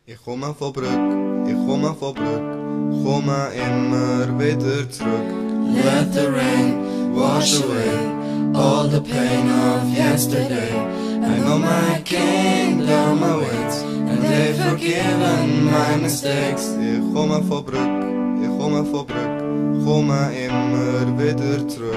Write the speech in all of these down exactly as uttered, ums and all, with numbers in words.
Ich komme von Brügg, ich komme von Brügg, komme immer wieder zurück. Let the rain wash away all the pain of yesterday. I know my kingdom awaits, and they've forgiven my mistakes. Ich komme von Brügg, ich komme von Brügg, komme immer wieder zurück.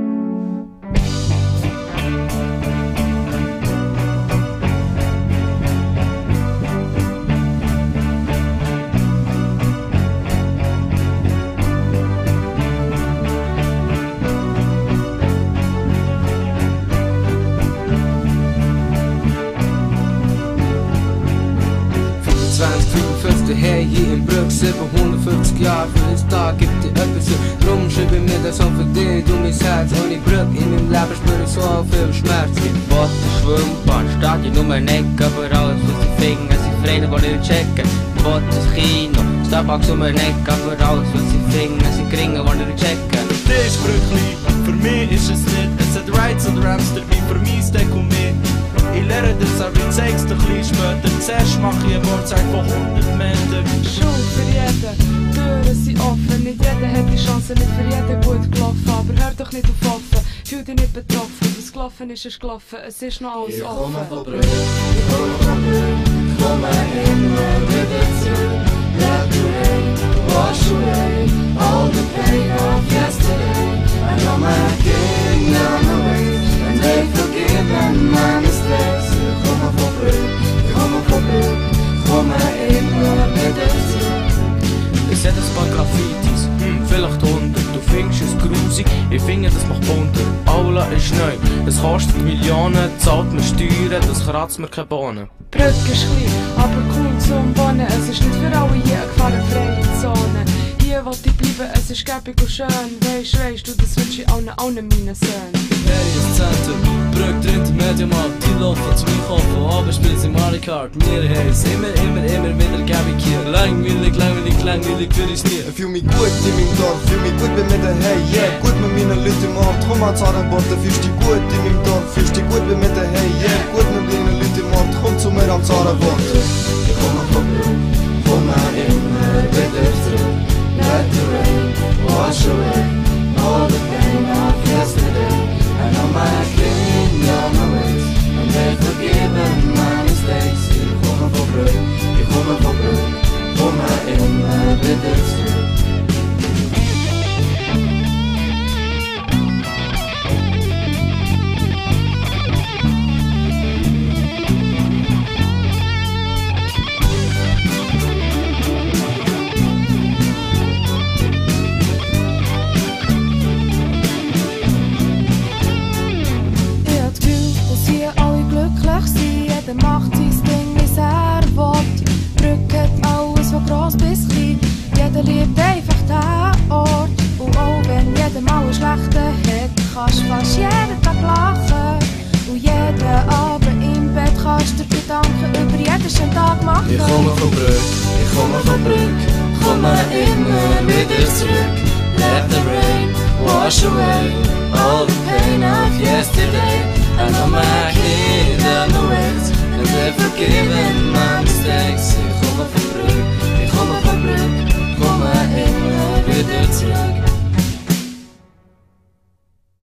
zwanzig fünfundfünfzig her hier in Brügg, siebenhundertfünfzig Jahre für das Tag gibt dir etwas so. Drum schreibe mir das auch für dich, du mein Herz. Ohne Brügg in meinem Leben spüre ich so viel Schmerz. Watte, Schwimmbad, Stadion um ein Eck, aber alles was sie finden, sie Freunde, die nicht checken. Watte, Kino, Starbucks um ein Eck, aber alles was sie finden, sie kriegen, die nicht checken. Das ist Brückli, für mich ist es nicht. Es hat Rights und Raps dabei, für mich ist der Chume. Ich lerne das, aber ich zeig's dir ein bisschen später. Zuerst mach ich eine Wortzeit von hundert Metern. Schuld für jeden, Türen sind offen. Nicht jeder hat die Chance, nicht für jeden gut gelaufen. Aber hör doch nicht auf offen, fühl dich nicht betroffen. Was gelaufen ist, ist gelaufen, es ist noch alles Ich offen. komme von Brügg, ich komme von Brügg, komme immer wieder zurück. Let the rain wash away all the pain of yesterday. I know my kingdom awaits, and they've forgiven my mistakes. Ich komme von Brügg, ich komme von Brügg, komme immer wieder zurück. Ich seh das paar Graffitis, hm, vielleicht hundert. Du findest es grusig, ich finde das macht bunter. Aula ist neu, es kostet Millionen, zahlt mir Steuern, das kratzt mir keine Bohnen. Brügg ist klein, aber cool zum Wohnen. Es ist nicht für alle hier eine gefahrenfreie Zone. Hier will ich bleiben, es ist gäbig und schön. Weisst, weisst du, das wünsch ich allen, allen meinen Söhnen. Imperius Center, Brügg, dritte Mediamarkt, die laufen zu mir kaufen, aber spielen sie Mario Kart. Wir haben es immer, immer, immer wieder gäbig hier. Langweilig, langweilig, langweilig für ich nie. Ich fühl mich gut in meinem Dorf, fühl mich gut bei mir daheim, yeah. Gut mit meinen Leuten im Ort, komm an Zahnbord, fühlst dich gut in meinem Dorf, fühlst dich gut bei mir daheim, yeah. Gut mit meinen Leuten im Ort, komm zu mir am Zahnbord. Ich komme von Brügg, komme immer wieder zurück. Let the rain wash away all the pain of yesterday. I know my kingdom awaits, and they've forgiven my mistakes. Ich komme von Brügg, ich komme von Brügg, komme immer wieder zurück. Jeder macht sein Ding, wie es er will. Brügg hat alles von gross bis klein. Jeder liebt einfach diesen Ort. Und auch wenn jeder mal einen schlechten hat, kannst fast jeden Tag lachen. Und jeden Abend im Bett kannst du dir Gedanken über jeden schönen Tag machen. Ich komme von Brügg, ich komme von Brügg, komme immer wieder zurück. Let the rain wash away all the pain of yesterday.